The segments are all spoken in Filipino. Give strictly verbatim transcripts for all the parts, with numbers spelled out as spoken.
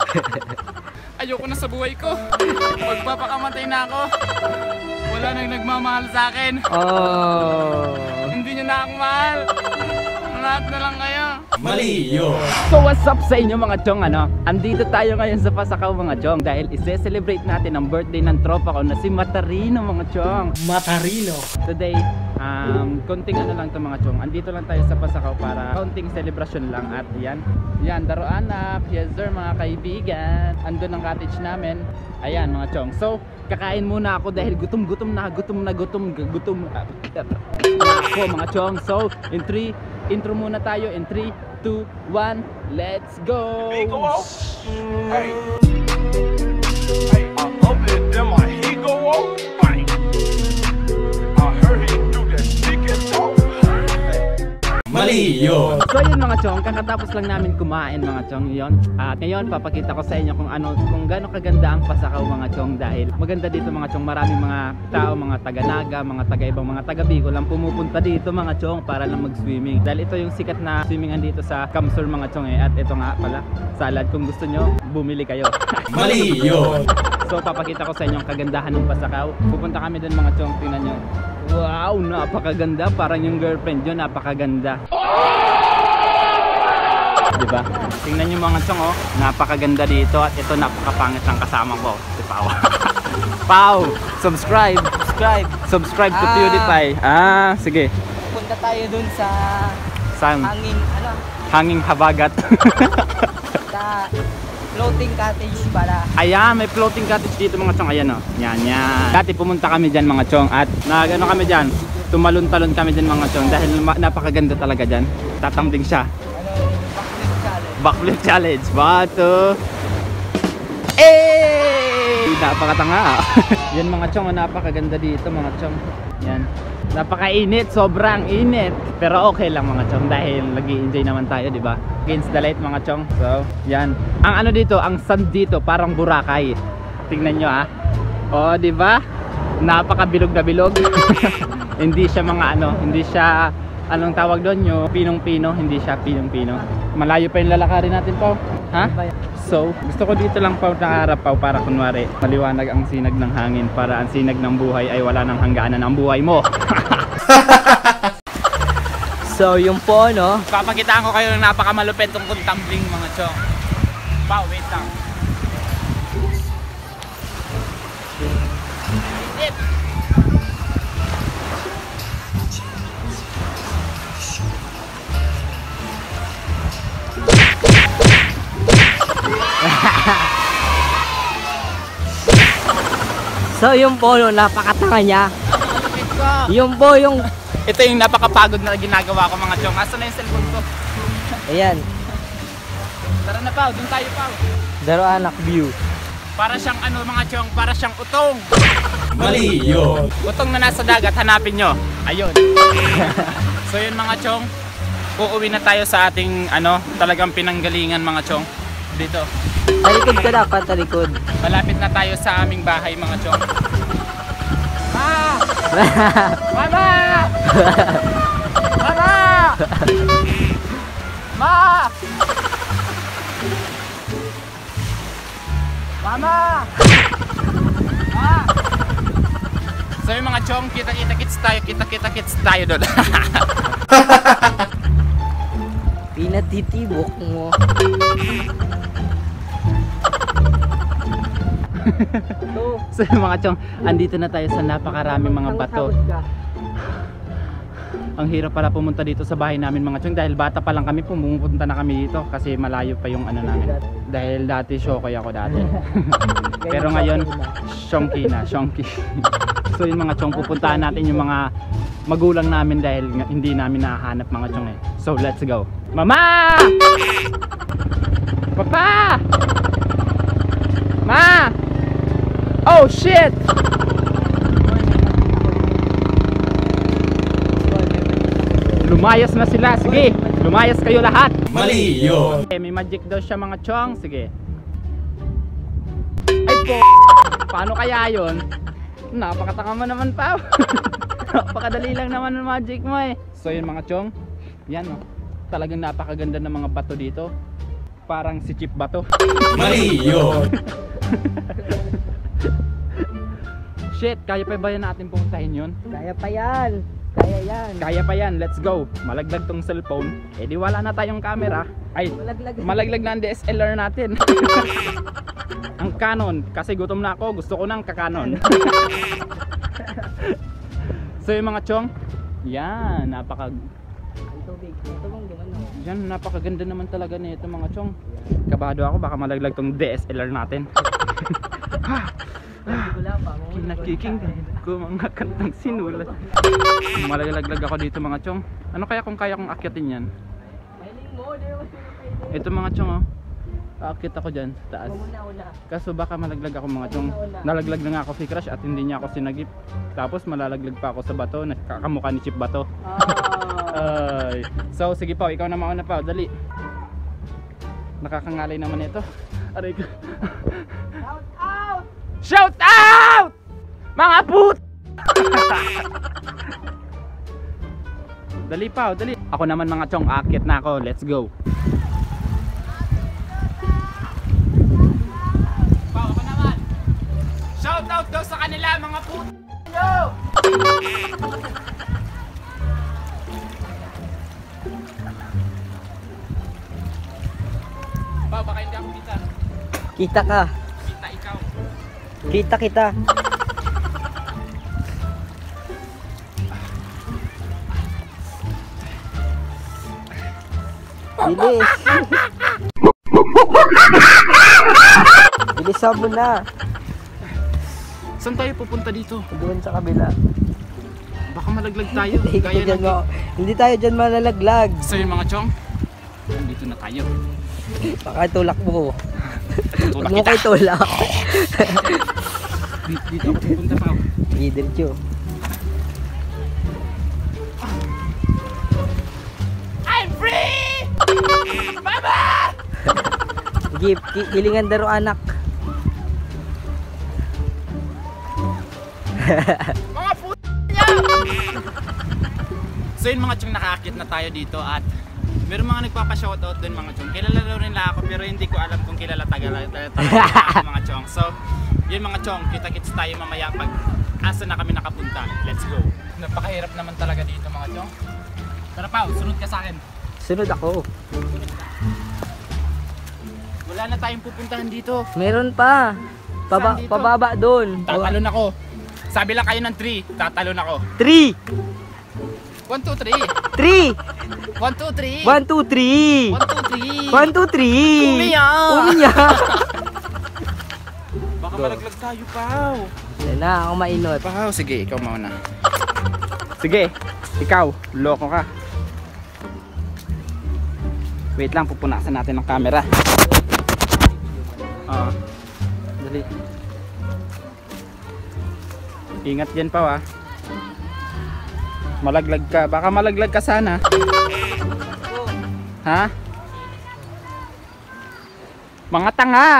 Ayoko na sa buhay ko. Magpapakamatay na ako. Wala nang nagmamahal sa akin. Oh. Hindi niyo na ako mahal. Lahat na lang kayo. Mali yun. So what's up sa inyo mga chong, ano? Andito tayo ngayon sa Pasakaw mga chong dahil ise-celebrate natin ang birthday ng tropa ko na si Matarino mga chong. Matarino. Today, um, konting ano lang to mga chong. Andito lang tayo sa Pasakaw para konting celebration lang. At yan, yan, daro anak. Yes sir mga kaibigan. Andun ang cottage namin. Ayan mga chong. So, kakain muna ako dahil gutom-gutom na, gutom na, gutom, gutom na ako mga chong. So, in three, intro muna tayo in three, two, one, let's go! Hey, go out. Hey, hey, I love it, then my he go out. Bang. I heard he do that chicken talk. Mali yun. So yun mga chong, kakatapos lang namin kumain mga chong yun. At ngayon papakita ko sa inyo kung ano, kung gaano kaganda ang Pasakaw mga chong dahil maganda dito mga chong. Maraming mga tao, mga taga-Naga, mga taga-ibang, mga taga-Bicol lang pumupunta dito mga chong para lang mag-swimming. Dahil ito yung sikat na swimmingan dito sa Kamsur mga chong eh. At ito nga pala, salad. Kung gusto nyo, bumili kayo. Mali yun. So papakita ko sa inyo ang kagandahan ng Pasakaw. Pupunta kami dun mga chong, tingnan nyo. Wow, napakaganda. Parang yung girlfriend nyo, napakaganda. Diba? Tingnan nyo mga chong, oh. Napakaganda dito. At ito napakapangit ng kasama ko, si Pao. Pao, subscribe. Subscribe. Subscribe to Ah. PewDiePie. Ah, sige. Punta tayo dun sa Saan? hanging, ano, Hanging habagat. sa floating cottage pala. Ayan, may floating cottage dito mga chong. Ayan, oh. Yan, yan. Dati pumunta kami dyan mga chong. At nag ano kami dyan, tumalon-talon kami dyan mga chong. Dahil napakaganda talaga dyan. Tatambling siya. Ano, backflip challenge. Backflip challenge. Bato. Eh! Napakatanga. Yan mga chong, napakaganda dito mga chong. Yan. Napakainit, sobrang init. Pero okay lang mga chong dahil nag-i-enjoy naman tayo, di ba? Against the light mga chong. So, yan. Ang ano dito, ang sand dito parang Boracay. Tingnan nyo ah. Oh, di ba? Napakabilog na bilog. Hindi siya mga ano, hindi siya anong tawag doon, yung pinong-pino, hindi siya pinong-pino. Malayo pa yung lalakarin natin, Pao. Ha? So, gusto ko dito lang, Pao, nakaharap, Pao, para kunwari maliwanag ang sinag ng hangin, para ang sinag ng buhay ay wala nang hangganan ang buhay mo. So, yung po, no? Papakitaan ko kayo ng napakamalupit tungkol tumbling mga chong. Pao, wait lang. Tip. So, yung po, no, napakatanga niya. Malupit ko. Yung po, yung... Ito yung napakapagod na ginagawa ko mga chong. Asa na yung cellphone ko? Ayan. Tara na, Pao, dun tayo, Pao. Daro anak view. Para siyang ano mga chong, para siyang utong. Mali yun. Utong na nasa dagat, hanapin nyo. Ayun. So yun mga chong, uuwi na tayo sa ating ano, talagang pinanggalingan mga chong. Dito. Talikod ka dapat, talikod. Malapit na tayo sa aming bahay mga chong. Ma! Mama! Mama! Ma! Mama! Ma! So yung mga chong, kita-kita kits tayo, kita-kita kits tayo doon. Pinatitibok mo. So mga chong, andito na tayo sa napakaraming mga bato. Ang hirap pala pumunta dito sa bahay namin mga chong dahil bata pa lang kami, pumupunta na kami dito kasi malayo pa yung ano namin. Dahil dati shokoy ako dati. Pero ngayon, shonky na, shonky. So yung mga chong, pupuntahan natin yung mga magulang namin dahil hindi namin nahahanap mga chong eh. So let's go. Mama! Papa! Ma! Oh shit! Lumayas na sila, sige. Lumayas kayo lahat. Mali yun. Okay, may magic daw siya mga chong, sige. Ay po. Paano kaya yun? Napakatanga mo naman, Pao. Napakadali lang naman ng magic mo eh. So yun mga chong, yan oh. Talagang napakaganda ng mga bato dito. parang si Chip ba to? Mali yun. Shit, kaya pa ba yan natin pumuntahin yun? Kaya pa yan. Kaya yan. Kaya pa yan, let's go. Malaglag tong cellphone. Eh di wala na tayong camera. Ay, Malaglag. malaglag na ang D S L R natin. Ang Canon, kasi gutom na ako, gusto ko ng kakanon. So yung mga chong, yan, napaka Ang tubig. Ito mong gumano. yan, napakaganda naman talaga nito mga chong. Kabado ako, baka malaglag tong D S L R natin. Wala pa. Kinakiking ko mga kantang sinulat. Malaglag ako dito mga chong. Ano kaya kung kaya kong akyatin yan? Mahiling mo. Di mo pwede. Ito mga chong oh. Aakyat ako dyan sa taas. Una-una. Kaso baka malaglag ako mga chong. Nalaglag na nga ako si Crush at hindi niya ako sinagip. Tapos malalaglag pa ako sa bato. Nakakamukha ni Chip Bato. Ah. Ay. So sige pa, ikaw na mauna pa. Dali. Nakakangalay naman ito. Aray ko. Shout out! Shout out! Mga put! Dali pa, dali. Ako naman mga chong, aakyat na ako. Let's go. Pa, ako naman. Shout out daw sa kanila mga put. Yo! Pa, baka hindi ako kita. Kita ka. Kita ikaw. Kita kita. Bilis. Bilisan mo na. Saan tayo pupunta dito? Doon sa kabila. Baka malaglag tayo. Hindi, Gaya dyan ng... mo, hindi tayo dyan malalaglag. So yun mga chong, dito na tayo. Baka tulak mo. Tulak Huwag mo kita. kayo tulak. Dito, dito ako pupunta pa. Sige, diretso. I'm free! Mama! Sige, ki- hilingan daro anak. Mga puto niya! So yun mga chong, nakakit na tayo dito at meron mga nagpapa-shoutout dun mga chong. Kilala daw rin lang ako pero hindi ko alam kung kilala tagala talaga mga chong. So yun mga chong, kita-kits tayo mamaya pag asa na kami nakapunta. Let's go. Napakahirap naman talaga dito mga chong. Tara Pao, sunod ka sa akin. Sunod ako. Wala na tayong pupuntahan dito. Meron pa. Paba, Saan dito? pababa doon. Tatalon ako. Sabi lang kayo ng three, tatalon ako. Three. one, two, three. Three. one, two, three. One, two, three. one, two, three. One, two, three. Umiyak! Umiyak. Baka malaglag tayo, Pao. Yan na, ako mainot. Pao, sige, ikaw mauna. Sige, ikaw, loko ka. Wait lang, pupunasan natin ang camera. Ah, dali. Ingat dyan, Pao, ah. Malaglag ka, baka malaglag ka sana. Ha? Mga tanga!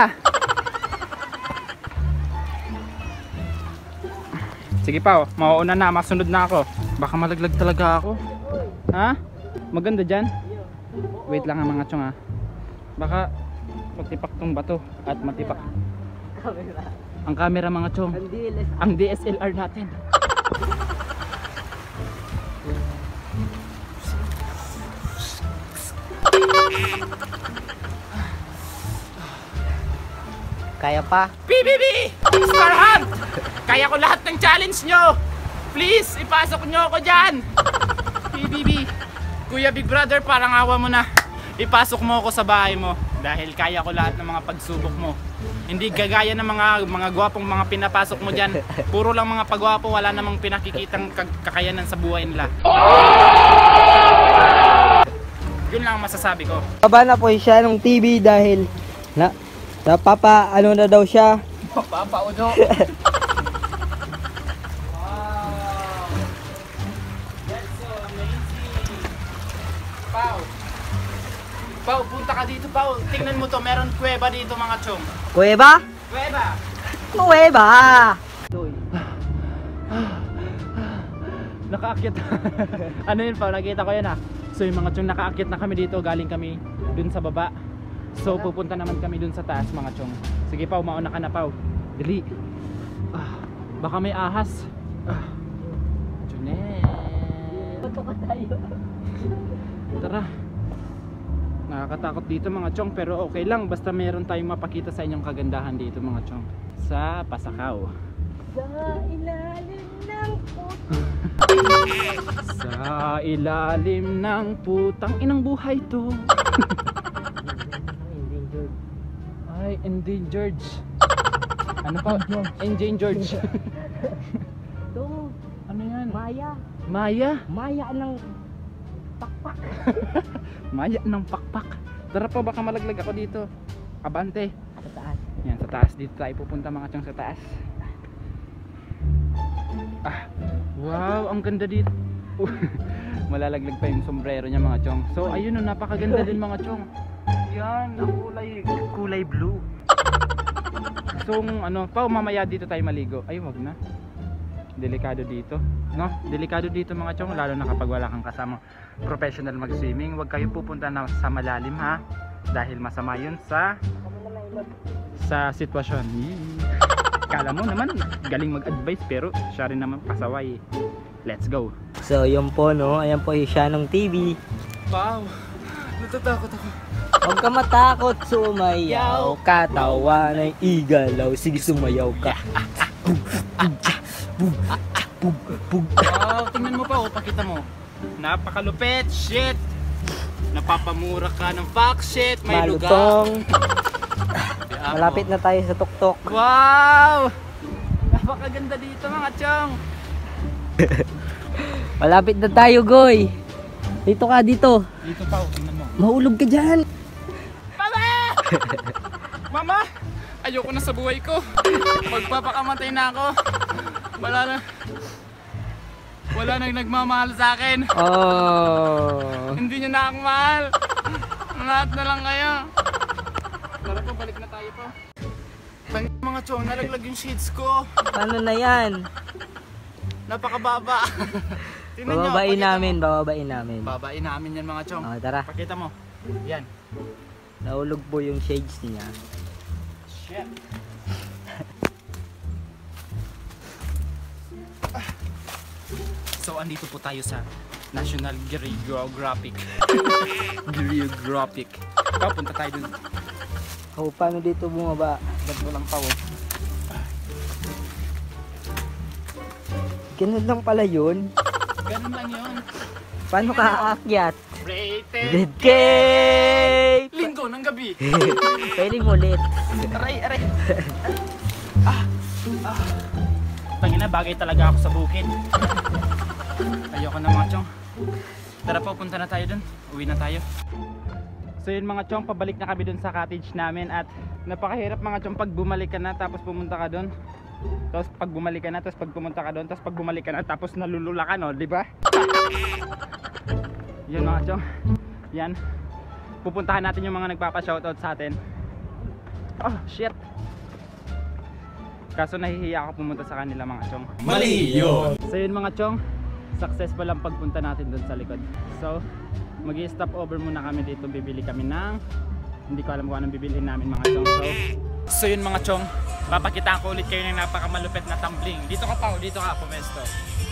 Sige pa, mauuna na, masunod na ako. Baka malaglag talaga ako. Ha? Maganda dyan? Wait lang ha mga chong ha. Baka matipak tong bato at matipak ang camera mga chong. Ang D S L R natin. Kaya pa? B B B! Star Hunt! Kaya ko lahat ng challenge nyo! Please, ipasok nyo ako dyan! B B B! Kuya Big Brother, parang awa mo na. Ipasok mo ako sa bahay mo. Dahil kaya ko lahat ng mga pagsubok mo. Hindi gagaya ng mga mga gwapong mga pinapasok mo dyan. Puro lang mga pagwapo, wala namang pinakikitang kag- kakayanan sa buhay nila. Yun lang ang masasabi ko. Baba na po siya ng T V dahil na napapa ano na daw siya. Papaudo! Pau. Pau, punta ka dito, Pau. Tingnan mo to, meron kuweba dito mga chong. Kuweba? Kuweba! Kuweba! Nakaakyat. Ano yun, Pau? Nakita ko yan ah. So yung mga chong, nakaakyat na kami dito. Galing kami dun sa baba. So pupunta naman kami dun sa taas mga chong. Sige Pao, mauna ka na Pao. Dili. Ah, baka may ahas. Ah. Junel. Tara. Nakakatakot dito mga chong, pero okay lang basta meron tayong mapakita sa inyong kagandahan dito mga chong. Sa Pasakaw. Sa ilalim ng puto. Sa ilalim ng putang inang buhay to. Ay, endangered. Ano pa? Endangered. Ito, Ano yan? Maya. Maya. Maya ng Maya ng pakpak. Tara pa, baka malaglag ako dito. Abante. sa taas. Yan, sa taas. Dito tayo pupunta mga chong, sa taas. Ah, wow, ang ganda dito. Malalaglag pa yung sombrero niya mga chong. So ayun, no, napakaganda din mga chong. Yan, ang kulay, kulay blue. So ano, pa mamaya dito tayo maligo. Ay, wag na. Delikado dito, no? Delikado dito mga chong, lalo na kapag wala kang kasama professional mag-swimming. Huwag kayo pupunta na sa malalim ha, dahil masama yun sa sa sitwasyon. Yee. Kala mo naman galing mag-advise, pero siya rin naman pasaway. Let's go. So yun po no, ayan po yung Shanong T V. Wow, natatakot ako. Huwag ka matakot, sumayaw. Katawa ng igalaw, sige sumayaw ka. Wow, tingnan mo pa, oh, pakita mo. Napakalupit, shit. Napapamura ka ng fox shit, may lugar. Malutong. Malapit na tayo sa tuktok. Wow! Napakaganda dito mga chong. Malapit na tayo, Goy. Dito ka, dito. Dito pa, oh, tingnan mo. Mahulog ka dyan. Mama! Mama! Ayoko na sa buhay ko. Magpapakamatay na ako. Wala na. Wala nang nagmamahal sa akin. Oh. Hindi niyo na ako mahal. Lahat na lang kayo. Tara po, balik na tayo po. Tangin mga chong, nalaglag yung sheets ko. Paano na yan? Napakababa. Tingnan nyo, Bababain pakita namin, mo. bababain namin. Babain namin yan mga chong. Oh, tara. Pakita mo. Yan. Nahulog po yung shades niya. Shit. So andito po tayo sa National Geographic. Geographic. Papunta tayo dun. Oh, paano dito bumaba? Ganto lang pa oh. Ganun lang pala yun. Ganun lang yun. Paano ka aakyat? Rated Red cake! Linggo ng gabi. Pwedeng ulit. Aray, aray. Ah, ah. Tangina, bagay talaga ako sa bukid. Ayoko na mga chong. Tara po, punta na tayo dun. Uwi na tayo. So yun mga chong, pabalik na kami dun sa cottage namin. At napakahirap mga chong pag bumalik ka na tapos pumunta ka dun. Tapos pag bumalik ka na, tapos pag pumunta ka dun, tapos pag bumalik ka na, tapos nalulula ka, no? Diba? Yun mga chong. Yan. Pupuntahan natin yung mga nagpapa-shoutout sa atin. Oh, shit. Kaso nahihiya ako pumunta sa kanila mga chong. Mali yun. So yun mga chong, successful ang pagpunta natin dun sa likod. So mag-i-stop over muna kami dito. Bibili kami ng, hindi ko alam kung anong bibilihin namin mga chong. So, so yun mga chong, papakitaan ko ulit kayo ng napakamalupit na tumbling. Dito ka pa, dito ka pumesto.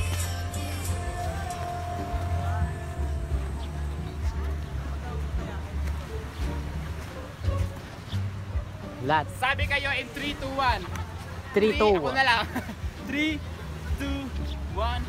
Lat. Sabi kayo in three, two, one. three, two, Ako na lang. three, two, one.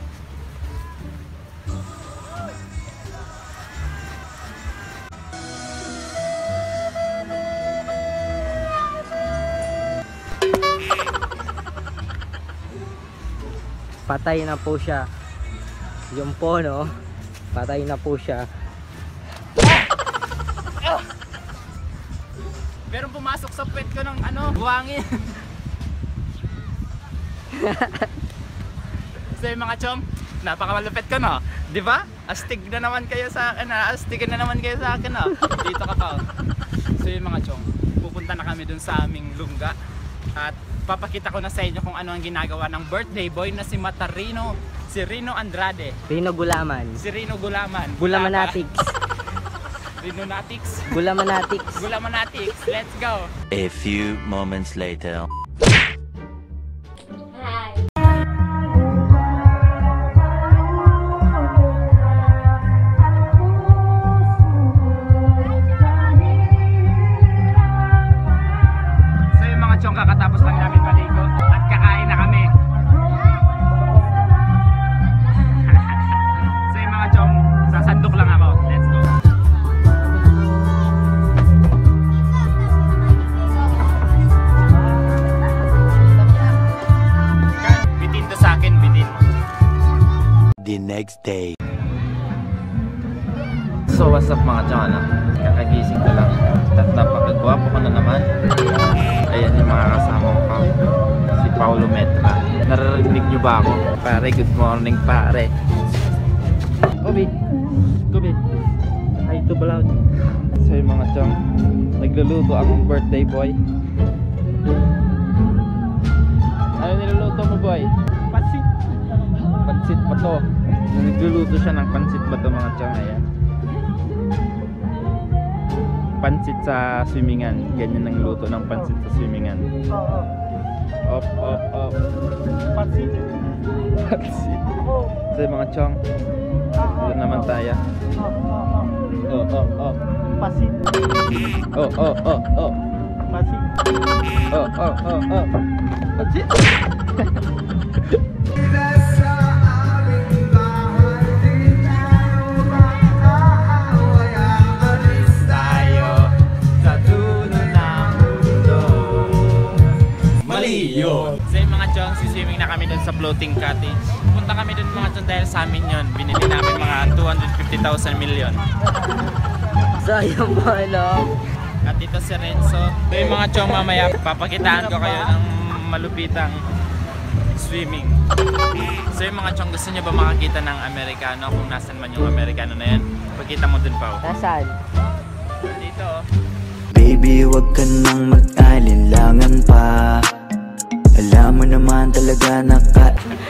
Patay na po siya. Yung po no, patay na po siya. Pero pumasok sa puwet ko ng ano, buhangin. So yung mga chong, napakamalupit ko no, di ba? Astig na naman kayo sa akin, ha? Astig na naman kayo sa akin, ha? Dito ka pa. So yung mga chong, pupunta na kami dun sa aming lungga at papakita ko na sa inyo kung ano ang ginagawa ng birthday boy na si Matarino, si Rino Andrade, Rino Gulaman. si Rino Gulaman. Gulamanatics. Rinonatics. Gulamanatics. Gulamanatics. Let's go. A few moments later. So yung mga chong, kakatapos lang namin maligo at kakain na kami. So yung mga chong, sasandok lang ako. Let's go. Bitin to sa akin, bitin. The next day. So what's up mga chong, ano? Kakagising ko lang at napakagwapo ko na naman. Ayan yung mga kasama ko, si Paulo Metra. Naririnig nyo ba ako? Pare, good morning pare. Kobe, Kobe, hi to vlog. So yung mga chong, nagluluto akong birthday boy. Ano niluluto mo boy? Pansit. Pansit pa to. Nagluluto siya ng pansit ba to mga chong? Ayan. Pansit sa swimmingan. Ganyan ang luto ng pansit sa swimmingan. Op, op, op. Pansit. Pansit. So yung mga chong, dito naman tayo. Oh, oh, oh. Pansit. Oh, oh, oh, oh. Pansit. Oh, oh, oh, oh. Pansit. Maliyo. So yung mga chong, siswimming na kami dun sa floating cottage. Punta kami dun mga chong dahil sa amin yun. Binili namin mga two hundred fifty thousand million. Sayang ba lang? At ito si Renzo. So yung mga chong, mamaya papakitaan ko kayo ng malupitang swimming. So yung mga chong, gusto nyo ba makakita ng Amerikano? Kung nasan man yung Amerikano na yan, pagkita mo dun pa. Nasaan? Dito oh. Baby, wag ka nang mag-alinlangan pa. Alam mo naman talaga na ka...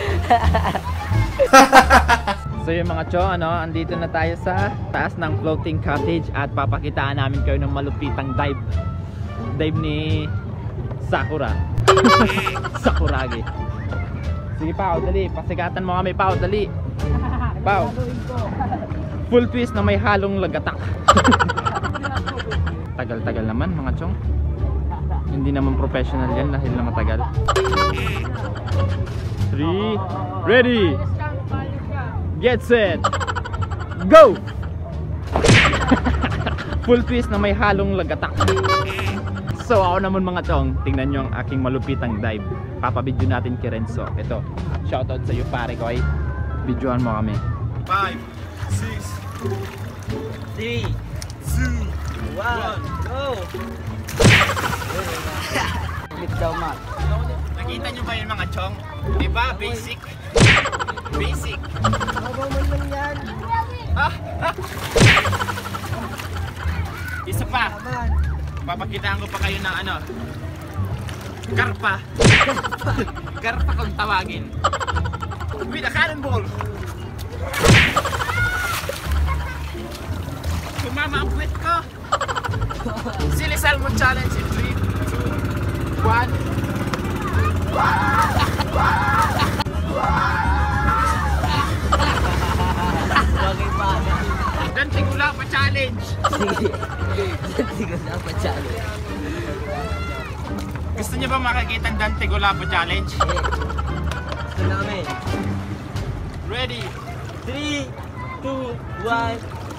So yung mga chong, ano, andito na tayo sa taas ng floating cottage at papakitaan namin kayo ng malupitang dive. Dive ni Sakura. Sakuragi. Sige Pao, dali. Pasigatan mo kami Pao, dali. Pao. Full twist na may halong lagatak. Tagal-tagal naman mga chong. Hindi naman professional yan dahil na matagal. Three, ready, get set, go! Full twist na may halong lagatak. So ako naman mga chong, tingnan nyo ang aking malupitang dive. Papabidyo natin kay Renzo. Ito, shoutout sa iyo pare ko ay. Videoan mo kami. five, six, three, two, one, go! Ulit daw, Mac. nakita nyo ba yung mga chong? Diba? Basic. Basic. Mabaw man lang yan. Ah, ah. Isa pa. Papakitaan ko pa kayo ng ano. Karpa. Karpa kung tawagin. With a cannonball. Sumama ang puwet ko. Silly Salmon Challenge in three, two, one. Bagay pa. Dante Gulapa Challenge. Sige. Sige na pa challenge. Gusto niyo ba makakita ang Dante Gulapa Challenge? Gusto namin. Ready? three, two, one.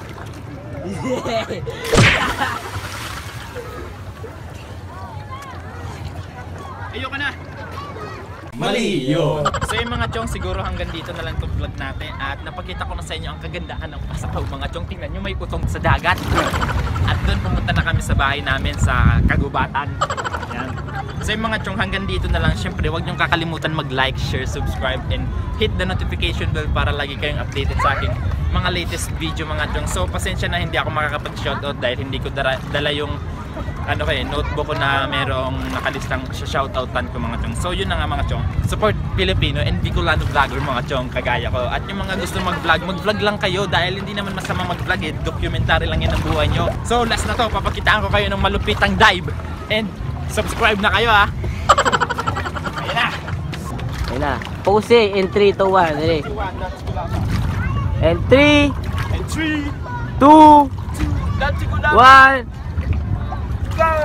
Ayoko na. Mali yun. So yung mga chong, siguro hanggang dito na lang itong vlog natin. At napakita ko na sa inyo ang kagandahan ng Pasapaw mga chong. Tingnan nyo, may utong sa dagat. At doon pumunta na kami sa bahay namin sa Kagubatan. Yan. So yung mga chong, hanggang dito na lang. Siyempre, huwag nyong kakalimutan mag-like, share, subscribe, and hit the notification bell para lagi kayong updated sa akin mga latest video mga chong. So pasensya na hindi ako makakapag-shoutout dahil hindi ko dala, dala yung ano ko eh, notebook ko na merong nakalistang shoutoutan ko mga chong. So yun na nga mga chong, support Filipino and Bicolano vlogger mga chong kagaya ko. At yung mga gusto mag-vlog, mag-vlog lang kayo dahil hindi naman masama mag-vlog eh, documentary lang yan ang buhay nyo. So last na to, papakitaan ko kayo ng malupitang dive and subscribe na kayo ha. Ayun na. Ayun na. Pose in three, two, one. Ready? And three, And three, two, that's it, one. go!